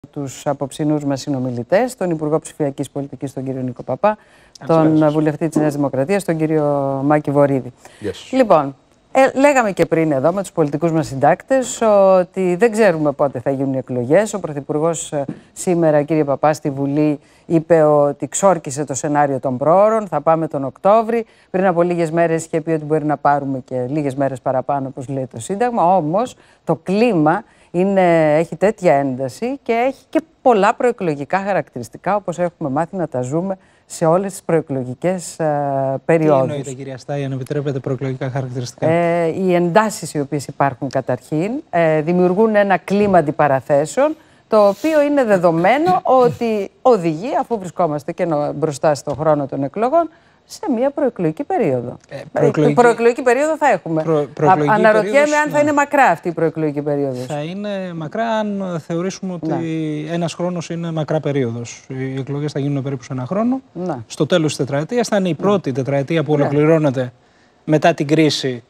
τους απόψινούς μας συνομιλητές, τον Υπουργό Ψηφιακής Πολιτικής, τον κύριο Νίκο Παπά, τον Βουλευτή της Νέας Δημοκρατίας, τον κύριο Μάκη Βορίδη. Λοιπόν, λέγαμε και πριν εδώ με τους πολιτικούς μας συντάκτες ότι δεν ξέρουμε πότε θα γίνουν οι εκλογές. Ο Πρωθυπουργός σήμερα, κύριε Παπά, στη Βουλή είπε ότι ξόρκισε το σενάριο των προώρων, θα πάμε τον Οκτώβρη. Πριν από λίγες μέρες είχε πει ότι μπορεί να πάρουμε και λίγες μέρες παραπάνω, όπως λέει το Σύνταγμα. Όμως το κλίμα έχει τέτοια ένταση και έχει και πολλά προεκλογικά χαρακτηριστικά, όπως έχουμε μάθει να τα ζούμε σε όλες τις προεκλογικές περιόδους. Τι εννοείται, κυρία Στάη, αν επιτρέπετε, προεκλογικά χαρακτηριστικά? Οι εντάσεις οι οποίες υπάρχουν καταρχήν δημιουργούν ένα κλίμα αντιπαραθέσεων, το οποίο είναι δεδομένο ότι οδηγεί, αφού βρισκόμαστε και μπροστά στον χρόνο των εκλογών, σε μια προεκλογική περίοδο. Προεκλογική περίοδο θα έχουμε. Αναρωτιέμαι αν θα είναι μακρά αυτή η προεκλογική περίοδος. Θα είναι μακρά αν θεωρήσουμε ότι ένας χρόνος είναι μακρά περίοδος. Οι εκλογές θα γίνουν περίπου σε ένα χρόνο. Στο τέλος της τετραετίας θα είναι η πρώτη τετραετία που ολοκληρώνεται μετά την κρίση.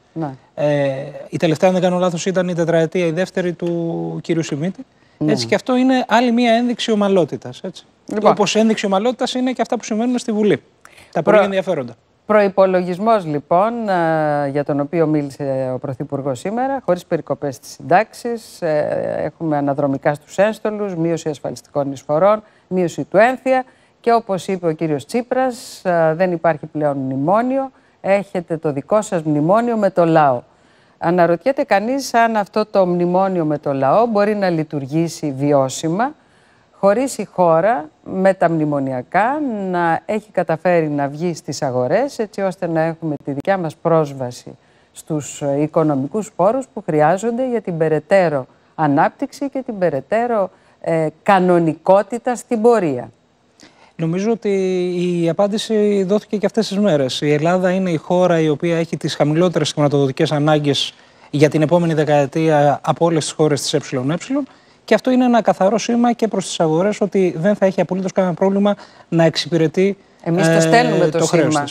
Η τελευταία, αν δεν κάνω λάθος, ήταν η τετραετία, η δεύτερη του κύριου Σιμίτη. Έτσι, και αυτό είναι άλλη μία ένδειξη ομαλότητας. Λοιπόν, όπως ένδειξη ομαλότητας είναι και αυτά που συμβαίνουν στη Βουλή. Τα πολύ ενδιαφέροντα. Προϋπολογισμός, λοιπόν, για τον οποίο μίλησε ο Πρωθυπουργός σήμερα, χωρίς περικοπές στις συντάξεις, έχουμε αναδρομικά στους ένστολους, μείωση ασφαλιστικών εισφορών, μείωση του έμφυα και, όπως είπε ο κύριος Τσίπρας, δεν υπάρχει πλέον μνημόνιο, έχετε το δικό σας μνημόνιο με το λαό. Αναρωτιέται κανείς αν αυτό το μνημόνιο με το λαό μπορεί να λειτουργήσει βιώσιμα, χωρίς η χώρα με τα μνημονιακά να έχει καταφέρει να βγει στις αγορές, έτσι ώστε να έχουμε τη δικιά μας πρόσβαση στους οικονομικούς πόρους που χρειάζονται για την περαιτέρω ανάπτυξη και την περαιτέρω κανονικότητα στην πορεία. Νομίζω ότι η απάντηση δόθηκε και αυτές τις μέρες. Η Ελλάδα είναι η χώρα η οποία έχει τις χαμηλότερες χρηματοδοτικές ανάγκες για την επόμενη δεκαετία από όλες τις χώρες της ΕΕ. Και αυτό είναι ένα καθαρό σήμα και προς τις αγορές ότι δεν θα έχει απολύτως κανένα πρόβλημα να εξυπηρετεί εμείς το στέλνουμε το σήμα.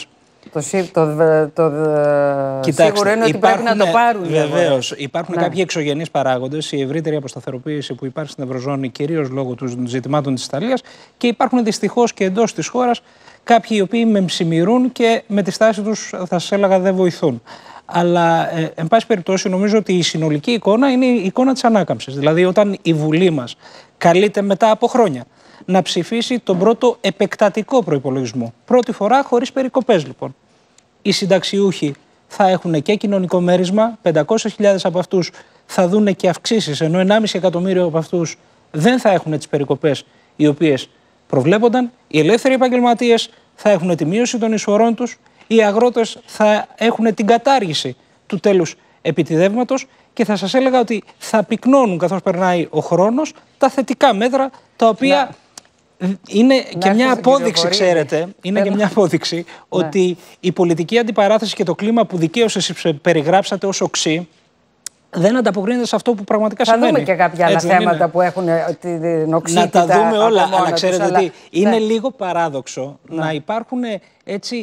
Κοιτάξτε, σίγουρο είναι ότι πρέπει να το πάρουν. Βεβαίως. Υπάρχουν κάποιοι εξωγενείς παράγοντες, η ευρύτερη αποσταθεροποίηση που υπάρχει στην Ευρωζώνη, κυρίως λόγω των ζητημάτων της Ιταλίας, και υπάρχουν δυστυχώς και εντός της χώρας κάποιοι οι οποίοι μεμψημυρούν και με τη στάση τους, θα σας έλεγα, δεν βοηθούν. Αλλά, εν πάση περιπτώσει, νομίζω ότι η συνολική εικόνα είναι η εικόνα της ανάκαμψης. Δηλαδή, όταν η Βουλή μας καλείται μετά από χρόνια να ψηφίσει τον πρώτο επεκτατικό προϋπολογισμό. Πρώτη φορά χωρίς περικοπές, λοιπόν. Οι συνταξιούχοι θα έχουν και κοινωνικό μέρισμα, 500.000 από αυτούς θα δουν και αυξήσεις, ενώ 1,5 εκατομμύριο από αυτούς δεν θα έχουν τις περικοπές οι οποίες προβλέπονταν. Οι ελεύθεροι επαγγελματίες θα έχουν τη μείωση των εισφορών τους. Οι αγρότες θα έχουν την κατάργηση του τέλους επιτιδεύματος και θα σας έλεγα ότι θα πυκνώνουν καθώς περνάει ο χρόνος τα θετικά μέτρα τα οποία είναι και μια απόδειξη, ξέρετε, είναι και μια απόδειξη ότι η πολιτική αντιπαράθεση και το κλίμα που δικαίως εσείς περιγράψατε ως οξύ δεν ανταποκρίνεται σε αυτό που πραγματικά συμβαίνει. Θα δούμε και κάποια άλλα θέματα που έχουν την οξύτητα. Να τα δούμε όλα, αλλά ξέρετε ότι είναι λίγο παράδοξο να υπάρχουν έτσι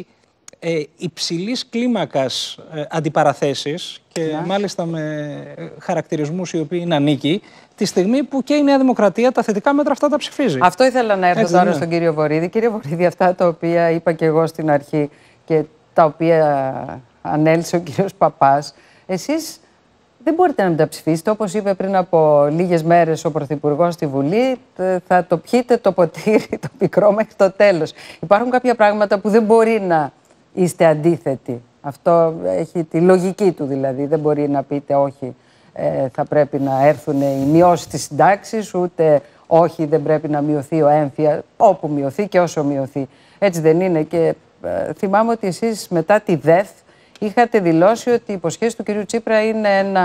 υψηλής κλίμακας αντιπαραθέσεις και μάλιστα με χαρακτηρισμούς οι οποίοι είναι ανίκοι, τη στιγμή που και η Νέα Δημοκρατία τα θετικά μέτρα αυτά τα ψηφίζει. Αυτό ήθελα να έρθω τώρα στον κύριο Βορίδη. Κύριε Βορίδη, αυτά τα οποία είπα και εγώ στην αρχή και τα οποία ανέλησε ο κύριος Παπάς, εσείς δεν μπορείτε να μην τα ψηφίσετε. Όπως είπε πριν από λίγες μέρες ο Πρωθυπουργός στη Βουλή, θα το πιείτε το ποτήρι, το πικρό μέχρι το τέλος. Υπάρχουν κάποια πράγματα που δεν μπορεί να είστε αντίθετοι. Αυτό έχει τη λογική του δηλαδή. Δεν μπορεί να πείτε όχι, θα πρέπει να έρθουν οι μειώσεις στις συντάξεις, ούτε όχι, δεν πρέπει να μειωθεί ο έμφυα, όπου μειωθεί και όσο μειωθεί. Έτσι δεν είναι? Και θυμάμαι ότι εσείς μετά τη ΔΕΘ είχατε δηλώσει ότι η υποσχέση του κυρίου Τσίπρα είναι ένα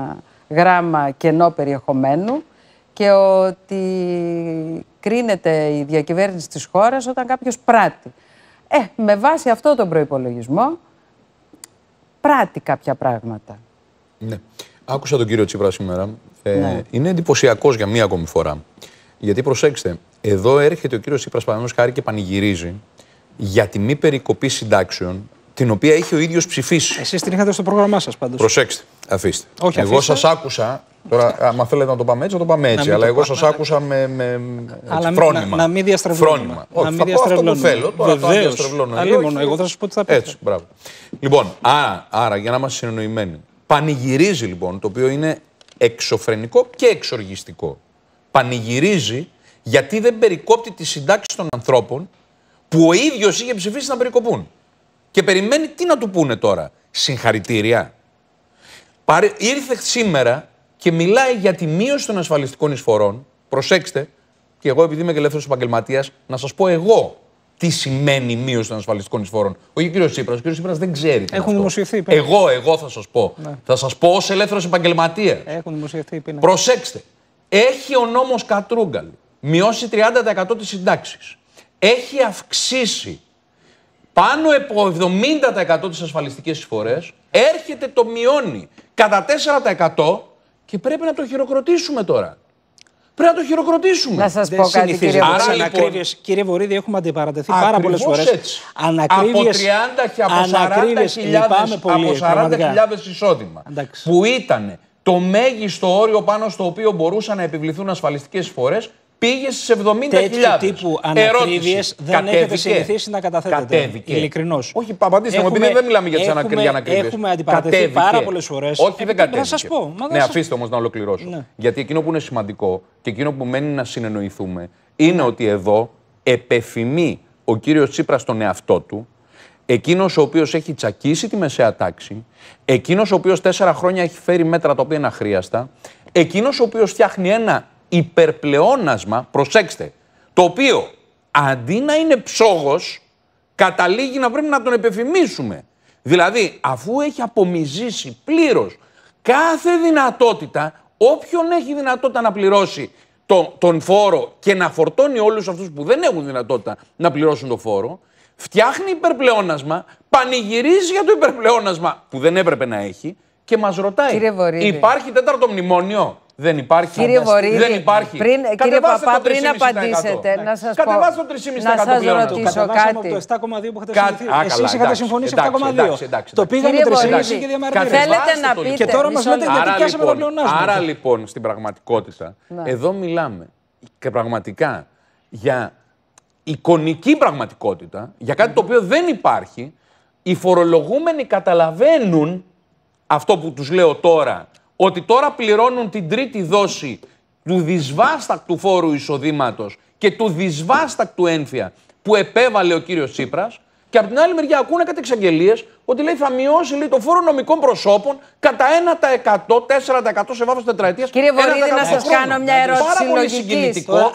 γράμμα κενό περιεχομένου και ότι κρίνεται η διακυβέρνηση της χώρας όταν κάποιος πράττει. Με βάση αυτό τον προϋπολογισμό πράττει κάποια πράγματα. Ναι. Άκουσα τον κύριο Τσίπρα σήμερα. Είναι εντυπωσιακός για μία ακόμη φορά. Γιατί προσέξτε, εδώ έρχεται ο κύριος Τσίπρας παραδείγματος χάρη και πανηγυρίζει για τη μη περικοπή συντάξεων την οποία έχει ο ίδιος ψηφίσει. Εσείς την είχατε στο πρόγραμμά σας πάντως. Προσέξτε, αφήστε. Όχι, εγώ σας άκουσα. Τώρα, άμα θέλετε να το πάμε έτσι, θα το πάμε έτσι. Αλλά εγώ σας άκουσα με φρόνημα. Να μην διαστρεβλώνουμε. Όχι, θα πω αυτό που θέλω. Τώρα το διαστρεβλώνω. Εγώ θα σας πω τι θα πείτε. Έτσι, μπράβο. Λοιπόν, άρα για να είμαστε συνεννοημένοι. Πανηγυρίζει λοιπόν, το οποίο είναι εξωφρενικό και εξοργιστικό. Πανηγυρίζει γιατί δεν περικόπτει τις συντάξεις των ανθρώπων που ο ίδιος είχε ψηφίσει να περικοπούν. Και περιμένει τι να του πούνε τώρα. Συγχαρητήρια. Ήρθε σήμερα και μιλάει για τη μείωση των ασφαλιστικών εισφορών. Προσέξτε, και εγώ επειδή είμαι και ελεύθερος επαγγελματίας, να σας πω εγώ τι σημαίνει η μείωση των ασφαλιστικών εισφορών. Όχι ο κύριος Τσίπρας. Ο κύριος Τσίπρας δεν ξέρει τι Έχουν δημοσιευθεί. Εγώ θα σας πω. Ναι. Θα σας πω ως ελεύθερος επαγγελματίας. Έχουν δημοσιευθεί. Προσέξτε. Έχει ο νόμος Κατρούγκαλου μειώσει 30% τις συντάξεις. Έχει αυξήσει πάνω από 70% τις ασφαλιστικές εισφορές. Έρχεται το μειώνει κατά 4% και πρέπει να το χειροκροτήσουμε τώρα. Πρέπει να το χειροκροτήσουμε. Να σας πω κάτι, κύριε Βορύδη. Κύριε Βορύδη, έχουμε αντιπαρατεθεί πάρα πολλές φορές. Ανακρίβειες, από 40.000 εισόδημα. Που ήταν το μέγιστο όριο πάνω στο οποίο μπορούσαν να επιβληθούν ασφαλιστικές εισφορές, πήγε στις 70.000. Τέτοιου τύπου ανακρίβειες δεν έχετε συνηθίσει να καταθέτετε. Ειλικρινώς. Όχι, απαντήστε μου, επειδή δεν μιλάμε για τις ανακρίβειες. Έχουμε αντιπαρατεθεί πάρα πολλές φορές. Όχι, δεν κατέβηκε. Θα σας πω. Ναι, αφήστε όμως να ολοκληρώσω. Ναι. Γιατί εκείνο που είναι σημαντικό και εκείνο που μένει να συνεννοηθούμε είναι ότι εδώ επεφημεί ο κύριος Τσίπρας τον εαυτό του, εκείνος ο οποίος έχει τσακίσει τη μεσαία τάξη, εκείνος ο οποίος 4 χρόνια έχει φέρει μέτρα τα οποία είναι αχρίαστα, εκείνος ο οποίος φτιάχνει ένα υπερπλεόνασμα, προσέξτε, το οποίο αντί να είναι ψόγος, καταλήγει να πρέπει να τον επεφημίσουμε. Δηλαδή, αφού έχει απομυζήσει πλήρως κάθε δυνατότητα, όποιον έχει δυνατότητα να πληρώσει τον φόρο και να φορτώνει όλους αυτούς που δεν έχουν δυνατότητα να πληρώσουν τον φόρο, φτιάχνει υπερπλεόνασμα, πανηγυρίζει για το υπερπλεόνασμα που δεν έπρεπε να έχει και μας ρωτάει, υπάρχει 4ο μνημόνιο? Δεν υπάρχει. Κύριε Βορύδη, δεν υπάρχει. Κύριε Παπά, πριν απαντήσετε, να σας πω, να σας ρωτήσω κάτι. Το 7,2 που είχατε συμφωνήσει. Εσείς είχατε συμφωνήσει 7,2. Το πήγαμε 3,5 και διαμαρτυρήσατε. Θέλετε να πείτε. Και τώρα μας λέτε γιατί πιάσαμε τα πλεονάσματα. Άρα λοιπόν, στην πραγματικότητα, εδώ μιλάμε και πραγματικά για εικονική πραγματικότητα, για κάτι το οποίο δεν υπάρχει. Οι φορολογούμενοι καταλαβαίνουν αυτό που τους λέω τώρα, ότι τώρα πληρώνουν την τρίτη δόση του δυσβάστακτου φόρου εισοδήματος και του δυσβάστακτου ένφια που επέβαλε ο κύριος Τσίπρας, και από την άλλη μεριά ακούνε κάτι εξαγγελίες ότι λέει θα μειώσει το φόρο νομικών προσώπων κατά 1%, 4% σε βάθος τετραετίας. Κύριε Βορύδη, να σας κάνω μια ερώτηση πάρα πολύ λογικής. συγκινητικό.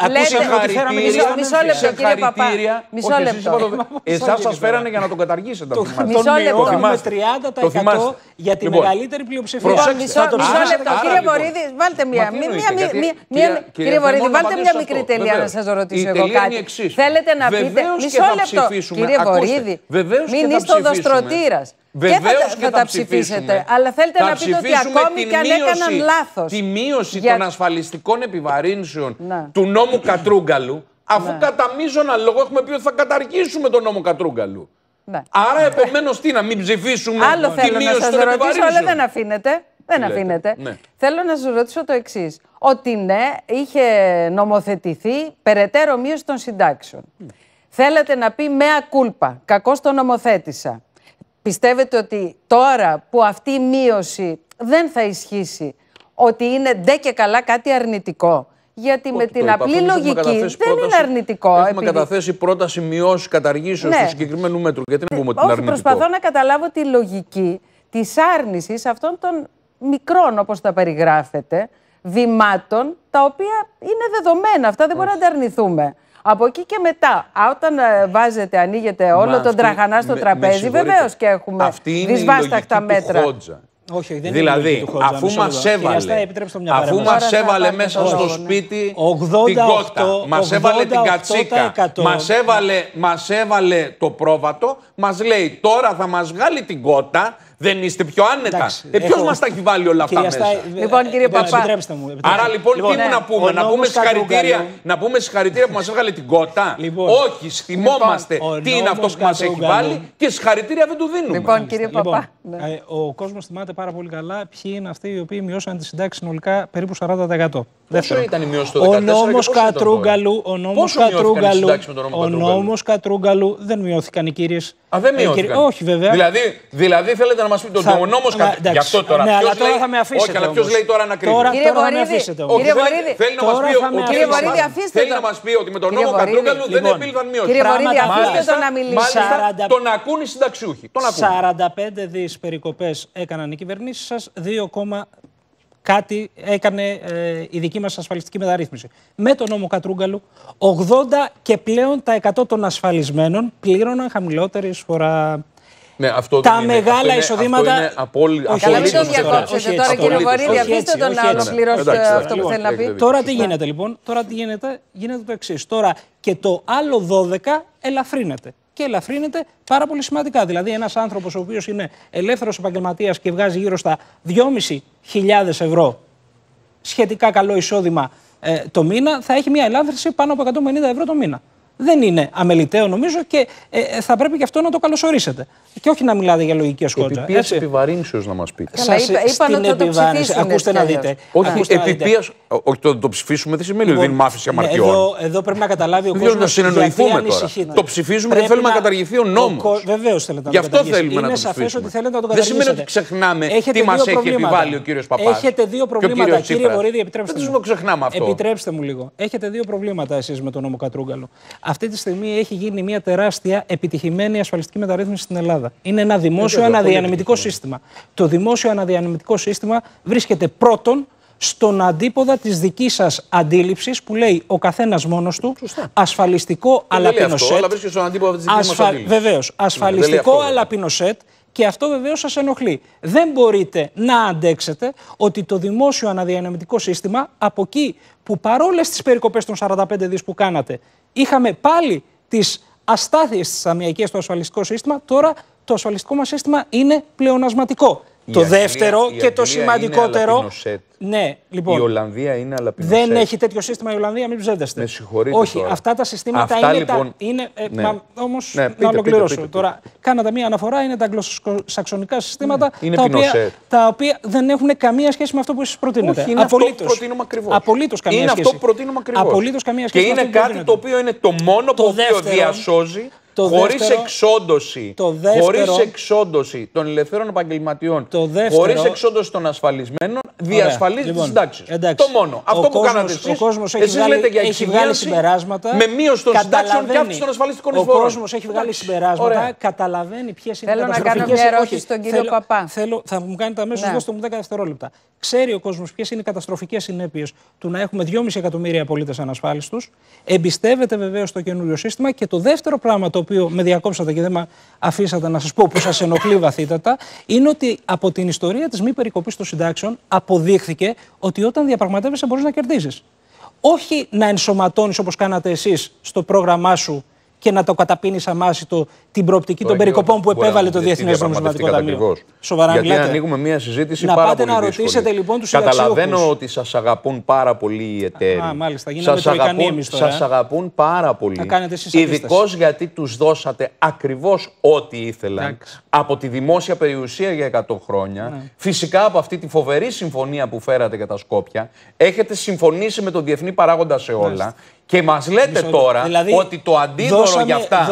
Μισό λεπτό, κύριε Παπά. Μισό λεπτό. Εσάς σας φέρανε για να τον καταργήσετε. Μισό λεπτό. Με 30% για τη μεγαλύτερη πλειοψηφία. Μισό λεπτό. Κύριε Βορύδη, βάλτε μια μικρή τελεία να σας ρωτήσω εγώ κάτι. Θέλετε να πείτε. Μισό λεπτό. Κύριε Βορύδη, μην είστε οδοστρωτήρας. Βεβαίως και θα τα ψηφίσετε. Αλλά θέλετε να πείτε ότι ακόμη και αν έκαναν λάθος. Τη μείωση των ασφαλιστικών επιβαρύνσεων του νόμου Κατρούγκαλου, αφού κατά μείζωνα λόγο έχουμε πει ότι θα καταργήσουμε τον νόμο Κατρούγκαλου. Άρα επομένως τι, να μην ψηφίσουμε άλλο τη θέλω μείωση να των σας ρωτήσω, αλλά δεν αφήνετε. Ναι. Θέλω να σας ρωτήσω το εξής. Ότι ναι, είχε νομοθετηθεί περαιτέρω μείωση των συντάξεων. Θέλετε να πει μea culpa, κακώς το νομοθέτησα. Πιστεύετε ότι τώρα που αυτή η μείωση δεν θα ισχύσει, ότι είναι ντε και καλά κάτι αρνητικό? Γιατί με την απλή λογική δεν είναι αρνητικό. Έχουμε καταθέσει πρόταση μειώσης καταργήσεως του συγκεκριμένου μέτρου. Γιατί να πούμε ότι είναι αρνητικό? Προσπαθώ να καταλάβω τη λογική της άρνησης αυτών των μικρών, όπως τα περιγράφετε, βημάτων, τα οποία είναι δεδομένα. Αυτά δεν μπορούμε να τα αρνηθούμε. Από εκεί και μετά, όταν ανοίγεται όλο τον τραχανά στο τραπέζι, βεβαίως και έχουμε δυσβάσταχτα μέτρα. Όχι, δεν δηλαδή, είναι χότζα, αφού μας έβαλε μέσα στο σπίτι την κότα, μας έβαλε την κατσίκα, μας έβαλε το πρόβατο, μας λέει τώρα θα μας βγάλει την κότα, Δεν είστε πιο άνετα. Ποιος μας τα έχει βάλει όλα αυτά μέσα? Λοιπόν, κύριε Παπά. Άρα λοιπόν, τι μου να πούμε, να πούμε συγχαρητήρια που μας έβγαλε την κότα? Όχι, θυμόμαστε τι είναι αυτό που μας έχει βάλει και συγχαρητήρια δεν του δίνουμε. Λοιπόν, κύριε Παπά. Ο κόσμος θυμάται πάρα πολύ καλά ποιοι είναι αυτοί οι οποίοι μειώσαν τη συντάξη συνολικά περίπου 40%. Πόσο ήταν η μείωση το 2014? Ο νόμος Κατρούγκαλου δεν μειώθηκαν οι κύριες. Δεν μειώθηκαν. Όχι, βέβαια. Δηλαδή θέλετε να μας πείτε ότι ο νόμος Κατρούγκαλου. Γι' αυτό τώρα. Ναι, αλλά τώρα θα με αφήσετε. Όχι, αλλά ποιος λέει τώρα να κρίνει? Κύριε Βορίδη, θέλει να μας πει ότι με τον νόμο Κατρούγκαλου δεν επήλθαν μείωση. Κύριε Βορίδη, αφήστε το να μιλήσει. Μάλιστα τον ακούν οι συνταξιούχοι. 45 δις περικοπές έκαναν οι κυβερνήσεις σας, 2, κάτι έκανε η δική μας ασφαλιστική μεταρρύθμιση. Με τον νόμο Κατρούγκαλου, 80 και πλέον τα 100 των ασφαλισμένων πλήρωναν χαμηλότερη εισφορά. Ναι, αυτό τα μεγάλα εισοδήματα. Καλά, μην το διακόψετε τώρα, κύριε Βορίδη, αφήστε τον να ολοκληρώσει αυτό που θέλει να πει. Τώρα τι γίνεται λοιπόν? Τώρα τι γίνεται? Γίνεται το εξής. Τώρα και το άλλο 12 ελαφρύνεται. Και ελαφρύνεται πάρα πολύ σημαντικά. Δηλαδή, ένας άνθρωπος ο οποίος είναι ελεύθερος επαγγελματίας και βγάζει γύρω στα 2.500 ευρώ σχετικά καλό εισόδημα το μήνα, θα έχει μια ελάφρυνση πάνω από 150 ευρώ το μήνα. Δεν είναι αμεληταίο, νομίζω, και θα πρέπει και αυτό να το καλωσορίσετε. Και όχι να μιλάτε για λογική ασκότητα. Επιπίας επιβαρύνσεως να μας πείτε. Είπαν ότι θα το ψηφίσουν. Ακούστε να δείτε. Όχι, επιπίας. Όχι, το ψηφίσουμε δεν σημαίνει ότι δίνουμε άφηση αμαρτιών. Εδώ πρέπει να καταλάβει ο κόσμος. Να συνεννοηθούμε τώρα. Το ψηφίζουμε γιατί θέλουμε να καταργηθεί ο νόμος. Βεβαίως θέλετε να το καταργήσετε. Γι' αυτό θέλουμε να το ψηφίσουμε. Δεν σημαίνει ότι ξεχνάμε τι μας έχει επιβάλει ο κύριος Παπάς. Έχετε δύο προβλήματα, κύριε Βορίδη, επιτρέψτε μου. Δεν το ξεχνάμε αυτό. Επιτρέψτε μου λίγο. Έχετε δύο προβλήματα εσείς με τον νόμο Κατρούγκαλου. Αυτή τη στιγμή έχει γίνει μια τεράστια επιτυχημένη ασφαλιστική μεταρρύθμιση στην Ελλάδα. Είναι ένα δημόσιο αναδιανεμητικό σύστημα. Το δημόσιο αναδιανεμητικό σύστημα βρίσκεται πρώτον στον αντίποδα της δικής σας αντίληψης που λέει ο καθένας μόνος του, ασφαλιστικό αλλά πινοσέτ. Αλλά βρίσκεται στον αντίποδα της δικής μας αντίληψης. Βεβαίως, ασφαλιστικό αλλά πινοσέτ. Και αυτό βεβαίως σας ενοχλεί. Δεν μπορείτε να αντέξετε ότι το δημόσιο αναδιανεμητικό σύστημα, από εκεί που παρόλες τις περικοπές των 45 δις που κάνατε, είχαμε πάλι τις αστάθειες στις ταμιακές στο ασφαλιστικό σύστημα, τώρα το ασφαλιστικό μας σύστημα είναι πλεονασματικό. Το δεύτερο και το σημαντικότερο. Ναι, λοιπόν. Η Ολλανδία είναι αλαπινοσέτ. Δεν έχει τέτοιο σύστημα η Ολλανδία, μην ψεύδεστε. Με συγχωρείτε. Όχι, τώρα. Αυτά τα συστήματα αυτά, είναι. Λοιπόν, Όμως να ολοκληρώσω. Πείτε. Τώρα, κάνατε μία αναφορά, είναι τα αγγλοσαξονικά συστήματα τα οποία δεν έχουν καμία σχέση με αυτό που εσείς προτείνετε. Όχι, είναι απολύτως. Αυτό που προτείνουμε ακριβώς. Απολύτως καμία σχέση. Είναι αυτό που προτείνουμε ακριβώς. Απολύτως καμία σχέση. Και είναι κάτι το οποίο είναι το μόνο που διασώζει. Χωρίς εξόντωση των ελευθέρων επαγγελματιών, χωρίς εξόντωση των ασφαλισμένων, διασφαλίζει τις συντάξεις. Το μόνο. Αυτό που κάνατε εσείς λέτε για εξυγίανση με μείωση των συντάξεων και αύξηση των ασφαλιστικών εισφορών. Ο κόσμος έχει βγάλει συμπεράσματα, καταλαβαίνει ποιες είναι οι καταστροφικές. Θέλω να κάνω μια ερώτηση στον κύριο Παπά. Θα μου κάνετε αμέσως, δώστε μου 10 δευτερόλεπτα. Ξέρει ο κόσμος ποιες είναι οι καταστροφικές συνέπειες του να έχουμε 2,5 εκατομμύρια πολίτες ανασφάλιστους. Εμπιστεύεται βεβαίως το καινούριο σύστημα. Και το δεύτερο πράγμα το οποίο με διακόψατε και δεν με αφήσατε να σας πω που σας ενοχλεί βαθύτατα, είναι ότι από την ιστορία της μη περικοπής των συντάξεων αποδείχθηκε ότι όταν διαπραγματεύεσαι μπορείς να κερδίζεις. Όχι να ενσωματώνεις όπως κάνατε εσείς στο πρόγραμμά σου και να το καταπίνεις αμάσιτο την προοπτική των περικοπών που επέβαλε το Διεθνές Νομισματικό Ταμείο. Σοβαρά μιλάτε. Γιατί ανοίγουμε μια συζήτηση να πάρα πάτε πολύ να ρωτήσετε λοιπόν τους συνταξιούχους. Καταλαβαίνω ότι σας αγαπούν πάρα πολύ οι εταίροι. Μάλιστα, γίναμε τροϊκανοί εμείς τώρα. Σας αγαπούν πάρα πολύ. Ειδικώς γιατί τους δώσατε ακριβώς ό,τι ήθελαν από τη δημόσια περιουσία για 100 χρόνια. Φυσικά από αυτή τη φοβερή συμφωνία που φέρατε για τα Σκόπια. Έχετε συμφωνήσει με τον διεθνή παράγοντα σε όλα. Και μας λέτε τώρα ότι το αντίδωρο για αυτά,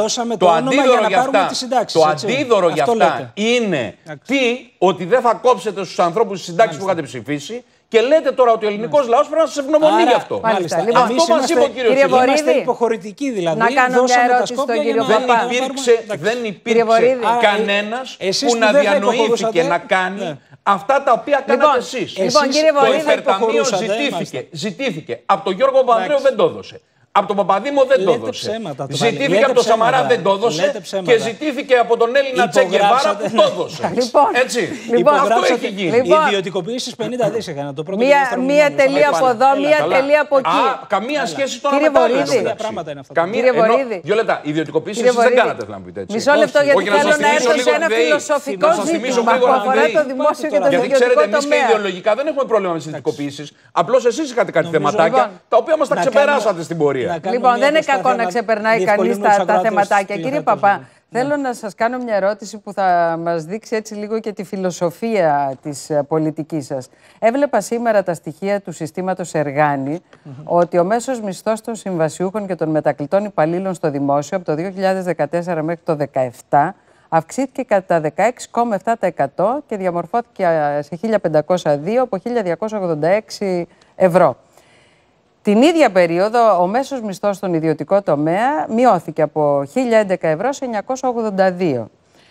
είναι ότι δεν θα κόψετε στους ανθρώπους τις συντάξεις που είχατε ψηφίσει και λέτε τώρα ότι ο ελληνικός λαός πρέπει να σας ευγνωμονεί γι' αυτό. Αυτό μας είπε ο κύριος Τσίπρας. Είμαστε υποχωρητικοί δηλαδή. Να κάνω μια ερώτηση στον κύριο Παπά. Δεν υπήρξε κανένας που να διανοήθηκε να κάνει αυτά τα οποία κάνατε εσείς. Λοιπόν, κύριε Βορίδη, το υπερταμείο ζητήθηκε από τον Γιώργο Παπανδρέου, δεν το έδωσε. Από τον Παπαδήμο δεν το έδωσε. Ζητήθηκε από τον Σαμαρά, δεν το έδωσε. Και ζητήθηκε από τον Έλληνα Τσε Γκεβάρα που το έδωσε. Έτσι. Αυτό έχει γίνει. Οι ιδιωτικοποιήσεις 50 δις έκαναν το πρώτο. Μία τελεία από εδώ, μία τελεία από εκεί. Καμία σχέση τώρα με τα άλλα πράγματα είναι αυτά. Κύριε Βορίδη. 2 λεπτά. Οι ιδιωτικοποιήσεις εσείς δεν κάνατε, να πείτε έτσι. Μισό λεπτό, γιατί θέλω να έρθω σε ένα φιλοσοφικό ζήτημα που αφορά το δημόσιο και το ιδιωτικό τομέα. Γιατί ξέρετε, εμείς και ιδεολογικά δεν έχουμε πρόβλημα με τις ιδιωτικοποιήσεις. Απλώς εσείς είχατε κάτι θεματάκια τα οποία μας τα ξεπεράσατε στην πορεία. Λοιπόν, δεν είναι κακό να ξεπερνάει κανείς τα θεματάκια. Κύριε Παπά, θέλω να σας κάνω μια ερώτηση που θα μας δείξει έτσι λίγο και τη φιλοσοφία της πολιτικής σας. Έβλεπα σήμερα τα στοιχεία του συστήματος Εργάνη ότι ο μέσος μισθός των συμβασιούχων και των μετακλητών υπαλλήλων στο δημόσιο από το 2014 μέχρι το 2017 αυξήθηκε κατά 16,7% και διαμορφώθηκε σε 1.502 από 1.286 ευρώ. Την ίδια περίοδο, ο μέσος μισθός στον ιδιωτικό τομέα μειώθηκε από 1.011 ευρώ σε 982.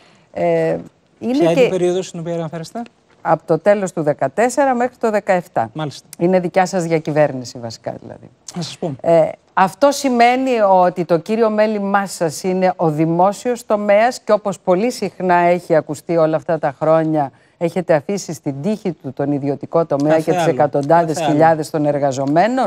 Ποια είναι η περίοδος στην οποία αναφέρεστε? Από το τέλος του 2014 μέχρι το 2017. Μάλιστα. Είναι δικιά σας διακυβέρνηση βασικά δηλαδή. Να σας πω. Αυτό σημαίνει ότι το κύριο μέλημά σας είναι ο δημόσιος τομέας και όπως πολύ συχνά έχει ακουστεί όλα αυτά τα χρόνια, έχετε αφήσει στην τύχη του τον ιδιωτικό τομέα και τις εκατοντάδες χιλιάδες των εργαζομένων.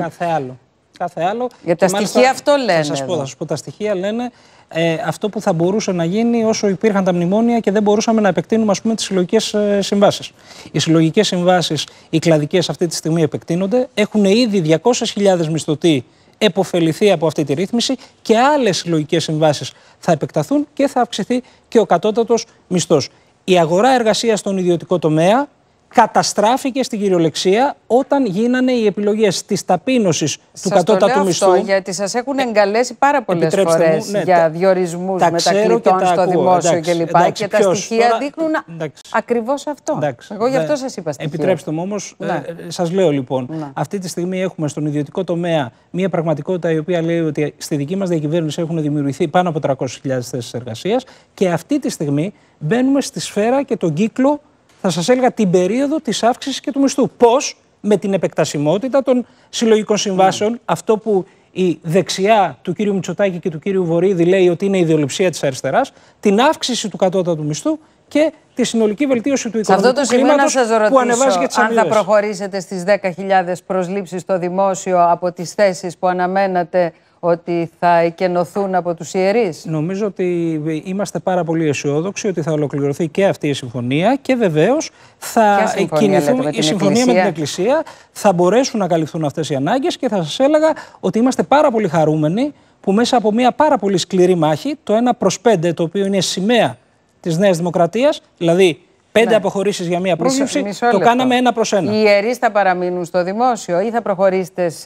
Κάθε άλλο. Για τα στοιχεία αυτό λένε. Θα σας πω, τα στοιχεία λένε αυτό που θα μπορούσε να γίνει όσο υπήρχαν τα μνημόνια και δεν μπορούσαμε να επεκτείνουμε, ας πούμε, τις συλλογικές συμβάσεις. Οι συλλογικές συμβάσεις, οι κλαδικές αυτή τη στιγμή επεκτείνονται. Έχουν ήδη 200.000 μισθωτοί επωφεληθεί από αυτή τη ρύθμιση και άλλες συλλογικές συμβάσεις θα επεκταθούν και θα αυξηθεί και ο κατώτατος μισθός. Η αγορά εργασίας στον ιδιωτικό τομέα καταστράφηκε στην κυριολεξία όταν γίνανε οι επιλογές της ταπείνωσης του κατώτατου μισθού. Αυτό γιατί σας έχουν εγκαλέσει πάρα πολλές φορές για διορισμούς μετακλητών στο δημόσιο κλπ. Και τα στοιχεία δείχνουν ακριβώς αυτό. Εγώ γι' αυτό σας είπα στοιχεία. Επιτρέψτε μου όμως, σας λέω λοιπόν, αυτή τη στιγμή έχουμε στον ιδιωτικό τομέα μια πραγματικότητα η οποία λέει ότι στη δική μας διακυβέρνηση έχουν δημιουργηθεί πάνω από 300.000 θέσεις εργασίας και αυτή τη στιγμή μπαίνουμε στη σφαίρα και τον κύκλο, θα σας έλεγα, την περίοδο της αύξησης και του μισθού. Πώς? Με την επεκτασιμότητα των συλλογικών συμβάσεων, αυτό που η δεξιά του κύριου Μητσοτάκη και του κύριου Βορίδη λέει ότι είναι η ιδεολειψία της αριστεράς, την αύξηση του κατώτατου μισθού και τη συνολική βελτίωση του οικονομικού κλίματος που ανεβάζει και τις αμοιβές. Αν θα προχωρήσετε στις 10.000 προσλήψεις στο δημόσιο από τις θέσεις που αναμένατε ότι θα εκενωθούν από τους ιερείς. Νομίζω ότι είμαστε πάρα πολύ αισιόδοξοι ότι θα ολοκληρωθεί και αυτή η συμφωνία και βεβαίως θα κινηθούν η συμφωνία με την Εκκλησία, θα μπορέσουν να καλυφθούν αυτές οι ανάγκες και θα σας έλεγα ότι είμαστε πάρα πολύ χαρούμενοι που μέσα από μια πάρα πολύ σκληρή μάχη, το 1/5, το οποίο είναι σημαία της Νέας Δημοκρατίας, δηλαδή 5 αποχωρήσεις για μία πρόσληψη, το κάναμε 1/1. Οι ιερείς θα παραμείνουν στο δημόσιο ή θα προχωρήσετε σε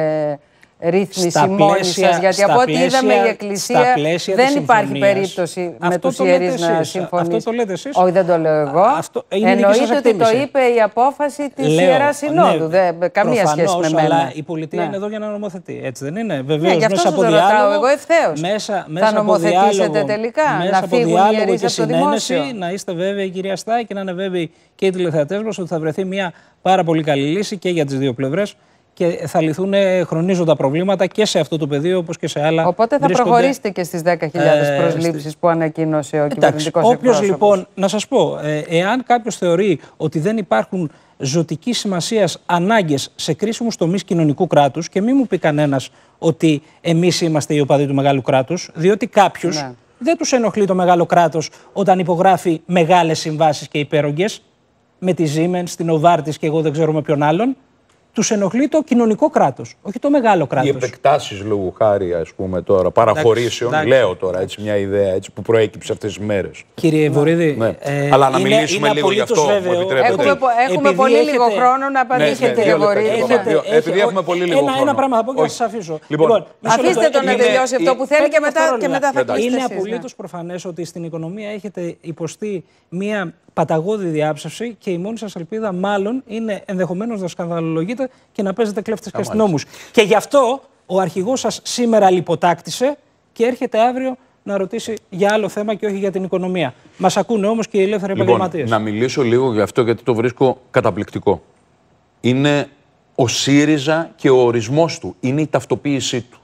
ρύθμιση μόνοι σας? Γιατί από ό,τι είδαμε η Εκκλησία δεν υπάρχει περίπτωση με τους ιερείς να συμφωνήσει. Αυτό το λέτε εσείς. Όχι, δεν το λέω εγώ. Εννοείται ότι το είπε η απόφαση της Ιεράς Συνόδου. Καμία σχέση με μένα. Αλλά η πολιτεία είναι εδώ για να νομοθετεί. Έτσι δεν είναι? Βεβαίως, γι' αυτό σας ρωτάω εγώ ευθέως. Θα νομοθετήσετε τελικά? Να φύγουν οι ιερείς από το δημόσιο? Να είστε βέβαιοι, κυρία Στάη, και να είναι βέβαιοι και οι τηλεθεατές μας ότι θα βρεθεί μια πάρα πολύ καλή λύση και για τις δύο πλευρές. Και θα λυθούν χρονίζοντα προβλήματα και σε αυτό το πεδίο όπως και σε άλλα. Οπότε θα προχωρήσετε και στις 10.000 προσλήψεις που ανακοίνωσε ο κυβερνητικός εκπρόσωπος. Όποιος λοιπόν, να σας πω, εάν κάποιος θεωρεί ότι δεν υπάρχουν ζωτικής σημασίας ανάγκες σε κρίσιμους τομείς κοινωνικού κράτους, και μην μου πει κανένας ότι εμείς είμαστε οι οπαδοί του μεγάλου κράτους, διότι κάποιους δεν τους ενοχλεί το μεγάλο κράτος όταν υπογράφει μεγάλες συμβάσεις και υπέρογγες με τη Siemens, την Novartis και εγώ δεν ξέρω με ποιον άλλον. Τους ενοχλεί το κοινωνικό κράτος, όχι το μεγάλο κράτος. Οι επεκτάσεις λόγου χάρη, ας πούμε τώρα, παραχωρήσεων, λέω τώρα έτσι μια ιδέα έτσι, που προέκυψε αυτές τις μέρες. Κύριε Βορίδη, αλλά να μιλήσουμε λίγο γι' αυτό, μου επιτρέπετε. Έχουμε πολύ λίγο χρόνο να απαντήσετε, κύριε Βορίδη. Επειδή έχουμε πολύ λίγο χρόνο. Ένα πράγμα θα πω και θα σας αφήσω. Αφήστε τον να τελειώσει αυτό που θέλει και μετά θα κλείσετε. Είναι απολύτως προφανές ότι στην οικονομία έχετε υποστεί μια παταγώδη διάψευση και η μόνη σας ελπίδα μάλλον είναι ενδεχομένως να σκανδαλολογείτε και να παίζετε κλέφτες και αστυνόμους. Και γι' αυτό ο αρχηγός σας σήμερα λιποτάκτησε και έρχεται αύριο να ρωτήσει για άλλο θέμα και όχι για την οικονομία. Μας ακούνε όμως και οι ελεύθεροι επαγγελματίες. Να μιλήσω λίγο γι' αυτό, γιατί το βρίσκω καταπληκτικό. Είναι ο ΣΥΡΙΖΑ και ο ορισμός του. Είναι η ταυτοποίησή του.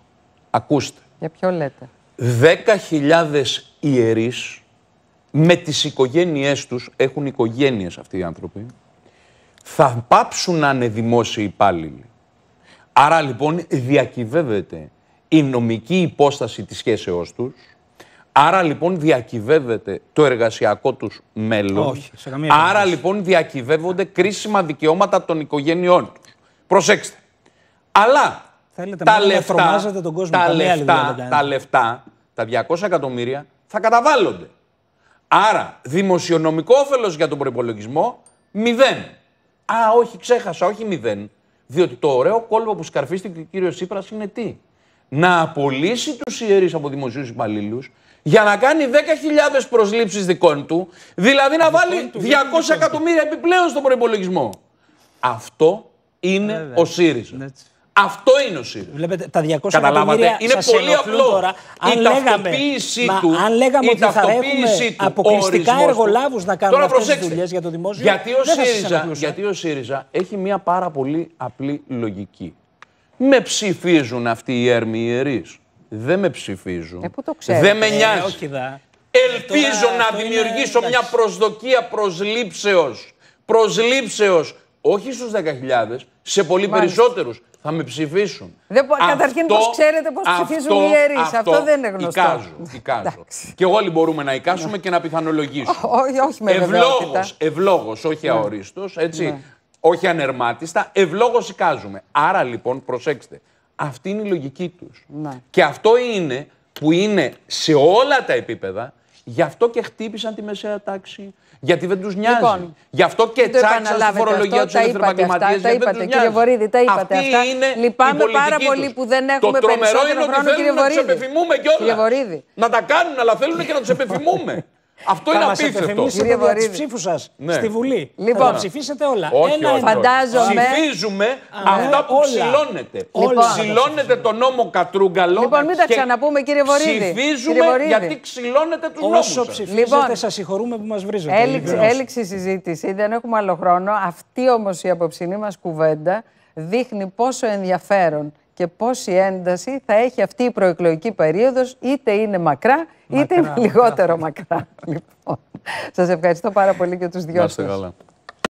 Ακούστε. Για ποιο λέτε? 10.000 ιερείς με τις οικογένειές τους, έχουν οικογένειες αυτοί οι άνθρωποι, θα πάψουν να είναι δημόσιοι υπάλληλοι. Άρα λοιπόν διακυβεύεται η νομική υπόσταση της σχέσεώς τους, άρα λοιπόν διακυβεύεται το εργασιακό τους μέλλον, όχι, σε καμία περίπτωση. Άρα λοιπόν διακυβεύονται κρίσιμα δικαιώματα των οικογένειών τους. Προσέξτε. Αλλά θέλετε τα να λεφτά, τρομάζετε τον κόσμο, τα λεφτά, τα 200 εκατομμύρια θα καταβάλλονται. Άρα δημοσιονομικό όφελος για τον προϋπολογισμό 0. Α, όχι, ξέχασα, όχι 0. Διότι το ωραίο κόλπο που σκαρφίστηκε ο κύριος Τσίπρας είναι τι? Να απολύσει τους ιερείς από δημοσίους υπαλλήλους για να κάνει 10.000 προσλήψεις δικών του, δηλαδή να βάλει 200 εκατομμύρια επιπλέον στον προϋπολογισμό. Αυτό είναι ο ΣΥΡΙΖΑ. Αυτό είναι ο ΣΥΡΙΖΑ. Βλέπετε, τα 200 εκατομμύρια είναι πολύ απλό. Τώρα. Η ταυτοποίησή του, αν λέγαμε ότι θα έχουμε αποκλειστικά εργολάβους να κάνουν αυτές τις δουλειές για το δημόσιο, γιατί ο ΣΥΡΙΖΑ έχει μια πάρα πολύ απλή λογική. Με ψηφίζουν αυτοί οι έρμοι ιερείς. Δεν με ψηφίζουν. Δεν με νοιάζει. Ελπίζω να δημιουργήσω μια προσδοκία προσλήψεως, όχι στους 10.000, σε πολύ περισσότερους. Θα με ψηφίσουν. Καταρχήν, πώς ξέρετε πώς ψηφίζουν οι ιερείς? Αυτό δεν είναι γνωστό. Εικάζω. Και όλοι μπορούμε να εικάσουμε και να πιθανολογήσουμε. Όχι με βεβαιότητα. Ευλόγως, όχι αορίστως, έτσι. Όχι ανερμάτιστα, ευλόγως εικάζουμε. Άρα λοιπόν, προσέξτε, αυτή είναι η λογική τους. Και αυτό είναι που είναι σε όλα τα επίπεδα, γι' αυτό και χτύπησαν τη μεσαία τάξη. Γιατί δεν τους νοιάζει. Λοιπόν, γι' αυτό και τσάξαν στη φορολογία τους ελευθεροπαγγελματίες. Τα είπατε, κύριε Βορίδη, τα είπατε αυτά. Λυπάμαι πάρα πολύ που δεν έχουμε περισσότερο χρόνο, κύριε Βορίδη. Να τα κάνουν, αλλά θέλουν και να τους επεφημούμε. Αυτό είναι απίστευτο. Κύριε Βορίδη, τους ψήφους σας στη Βουλή. Λοιπόν, θα ψηφίσετε όλα. Όχι. Φαντάζομαι. Ψηφίζουμε αυτά που ψηλώνεται. Ψηλώνεται το νόμο Κατρούγκαλο. Λοιπόν, μην τα ξαναπούμε, κύριε Βορίδη. Ψηφίζουμε γιατί ξυλώνεται τους νόμους. Όσο ψηφίζετε, σας συγχωρούμε που μας βρίζετε. Έληξε η συζήτηση, δεν έχουμε άλλο χρόνο. Αυτή όμως η απόψινή μας κουβέντα δείχνει πόσο ενδιαφέρον και πόση ένταση θα έχει αυτή η προεκλογική περίοδος, είτε είναι μακρά, είτε είναι λιγότερο μακρά. Λοιπόν, σας ευχαριστώ πάρα πολύ και τους δυο σας.